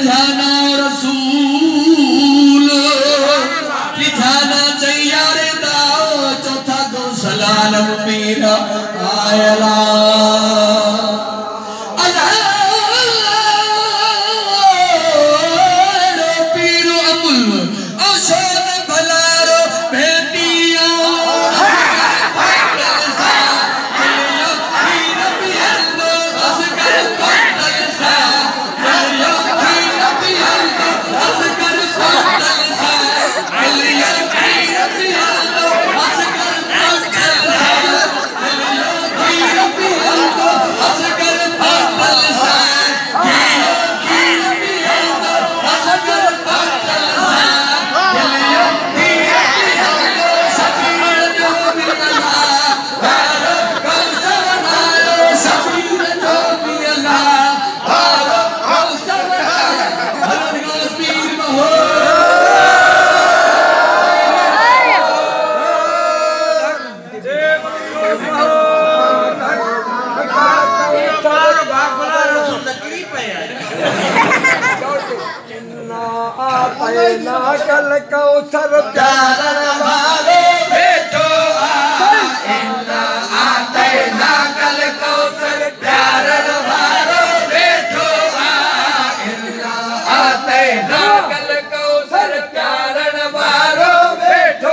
जाना रसूल जाना चाहिए रे दाओ चौथा को सलाम पीरा आयला कल कौसर प्यार वाले बैठो आते ना कल कौसर प्यार वाले बैठो आते ना कल कौसर प्यार वाले बैठो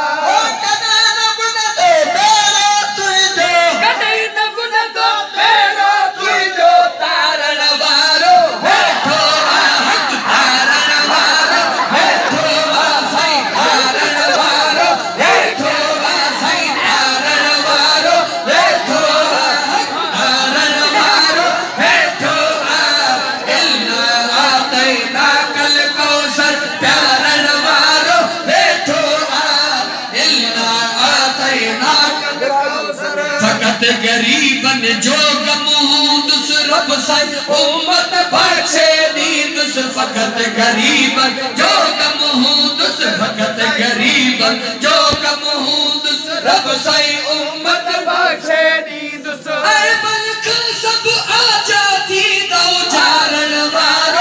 गरीबन जो गमूद रब साई उम्मत बख्शे दीन फकत गरीबन जो गमूद फकत गरीबन जो गमूद रब साई उम्मत बख्शे दीन ऐ बल्क सब आजादी दो चारण वारो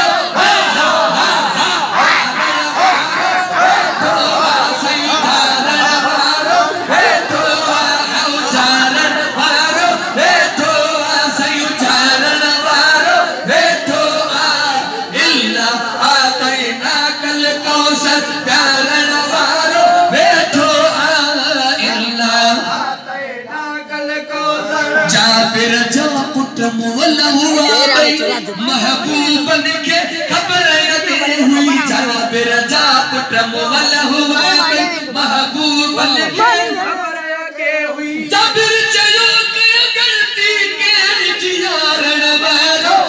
महबूब के खबर हुई जाबिर जा पुत्र मुवल हुआ महबूब के हुई जाबिर चलो के गलती के जियारण वारो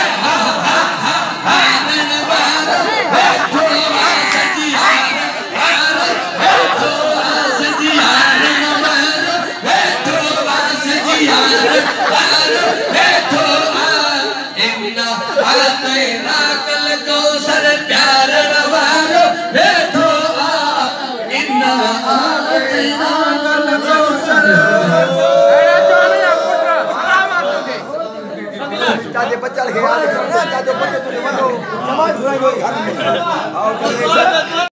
चाचे बच्चा लगे चाचे बच्चे तुझे मनो समाज